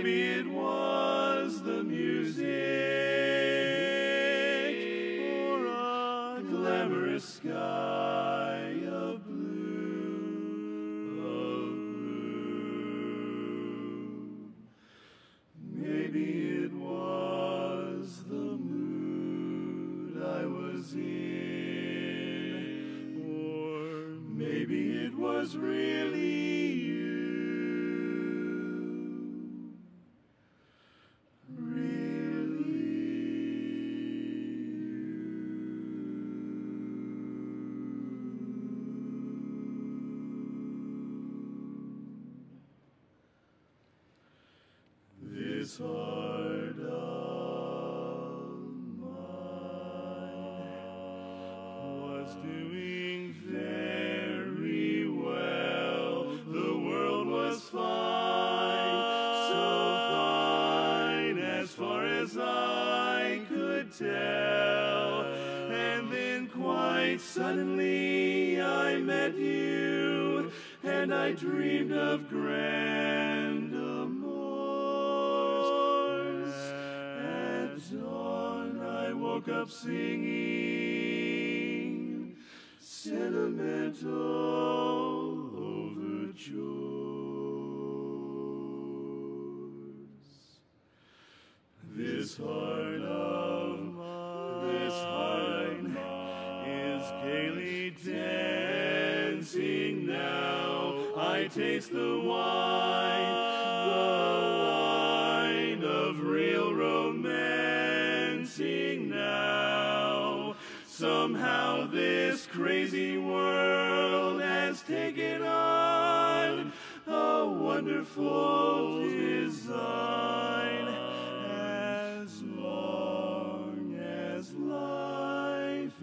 maybe it was the music or a glamorous sky of blue. Maybe it was the mood I was in, or maybe it was really you. This heart of mine was doing very well. The world was fine, so fine as far as I could tell. And then quite suddenly I met you, and I dreamed of grand amours. At dawn I woke up singing sentimental overtures. This heart of mine is gaily dancing now. I taste the wine of real romancing now. Somehow this crazy world has taken on a wonderful design. As long as life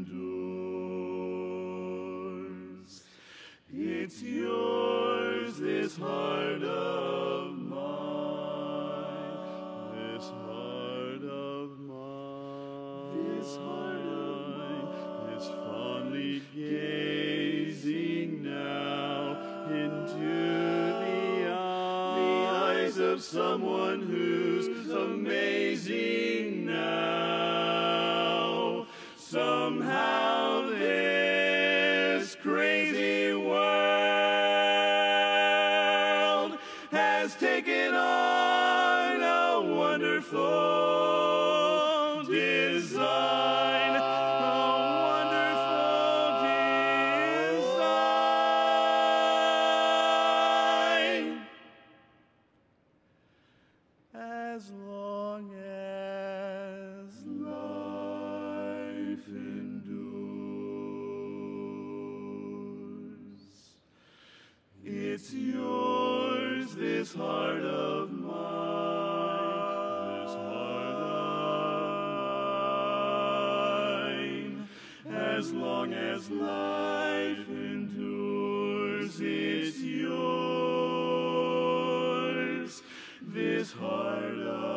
endures, it's yours, this heart of mine, this heart of mine, this heart of mine is fondly gazing now into the eyes of someone who's amazing now. Somehow this crazy world has taken on a wonderful design, a wonderful design. As long as life endures, it's yours, this heart of mine, this heart of mine. As long as life endures, it's yours, this heart of